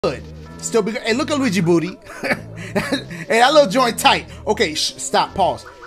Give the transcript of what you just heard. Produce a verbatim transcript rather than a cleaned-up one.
good. Still be good. Hey, look at Luigi booty. Hey, that little joint tight. Okay, sh stop. Pause.